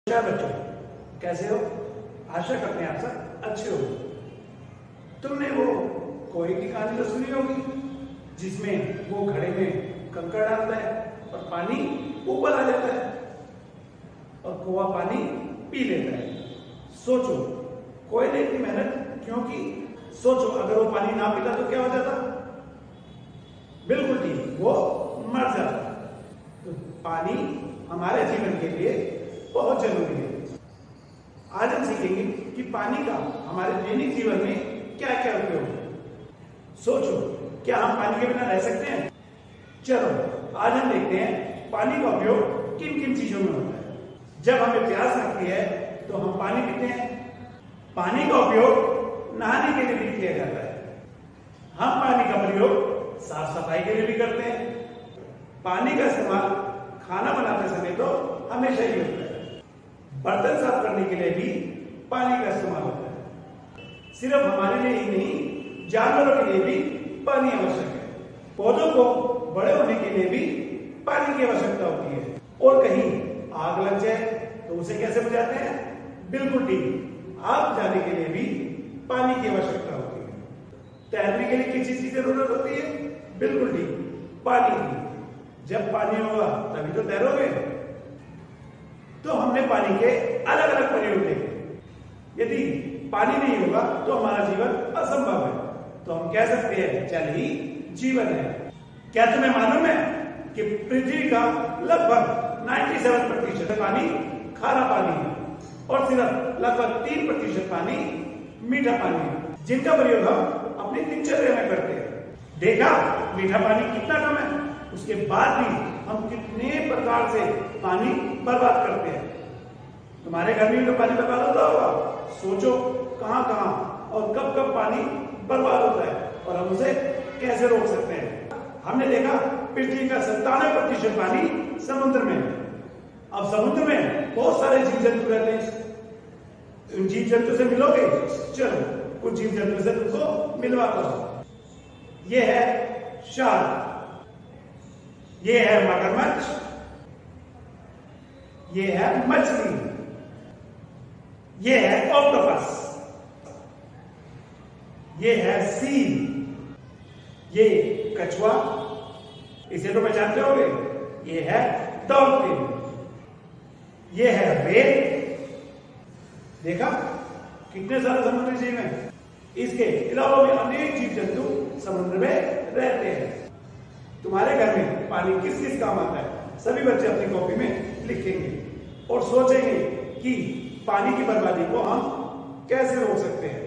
नमस्कार बच्चों, कैसे हो? आशा करते हैं आप सब अच्छे हो। तुमने वो कोई की कहानी तो सुनी होगी जिसमें वो घड़े में कंकड़ डालता है और पानी ऊपर आ जाता है और कौवा पानी पी लेता है। सोचो कोयले की मेहनत क्यों की? सोचो अगर वो पानी ना पीता तो क्या हो जाता? बिल्कुल ठीक, वो मर जाता। तो पानी हमारे जीवन के लिए बहुत जरूरी है। आज हम सीखेंगे कि पानी का हमारे दैनिक जीवन में क्या क्या उपयोग है। सोचो, क्या हम पानी के बिना रह सकते हैं? चलो आज हम देखते हैं पानी का उपयोग किन किन चीजों में होता है। जब हमें प्यास लगती है तो हम पानी पीते हैं। पानी का उपयोग नहाने के लिए भी किया जाता है। हम पानी का प्रयोग साफ सफाई के लिए भी करते हैं। पानी का इस्तेमाल खाना बनाते समय तो हमेशा ही होता है। बर्तन साफ करने के लिए भी पानी का इस्तेमाल होता है। सिर्फ हमारे लिए ही नहीं, जानवरों के लिए भी पानी आवश्यक है। पौधों को बड़े होने के लिए भी पानी की आवश्यकता होती है। और कहीं आग लग जाए तो उसे कैसे बुझाते हैं? बिल्कुल ठीक, आग बुझाने के लिए भी पानी की आवश्यकता होती है। तैरने के लिए किस चीज की जरूरत होती है? बिल्कुल ठीक, पानी की। जब पानी होगा तभी तो तैरोगे। तो हमने पानी के अलग अलग प्रयोग देखे। यदि पानी नहीं होगा तो हमारा जीवन असंभव है। तो हम कह सकते हैं जल ही जीवन है। क्या तुम्हें मालूम है कि पृथ्वी का लगभग 97% पानी खारा पानी है और सिर्फ लगभग 3% पानी मीठा पानी है, जिनका प्रयोग हम अपनी दिनचर्या में करते हैं। देखा मीठा पानी कितना कम है, उसके बाद भी हम कितने प्रकार से पानी बर्बाद करते हैं। तुम्हारे घर में तो पानी बर्बाद होता होगा। सोचो कहां कहां और कब कब पानी बर्बाद होता है और हम उसे कैसे रोक सकते हैं। हमने देखा पृथ्वी का 97% पानी समुद्र में है। अब समुद्र में बहुत सारे जीव जंतु रहते हैं। उन जीव जंतु से मिलोगे? चलो कुछ जीव जंतु से तुमको मिलवाता हूं। यह है शार्क, ये है मगरमच्छ, ये है मछली, ये है ऑक्टोपस, ये है सील, ये कछुआ, इसे तो पहचानते होंगे, ये है डॉल्फिन, ये है व्हेल। देखा कितने सारे समुद्री जीव हैं। इसके अलावा भी अनेक जीव जंतु समुद्र में रहते हैं। तुम्हारे घर में पानी किस किस काम आता है? सभी बच्चे अपनी कॉपी में लिखेंगे और सोचेंगे कि पानी की बर्बादी को हम कैसे रोक सकते हैं।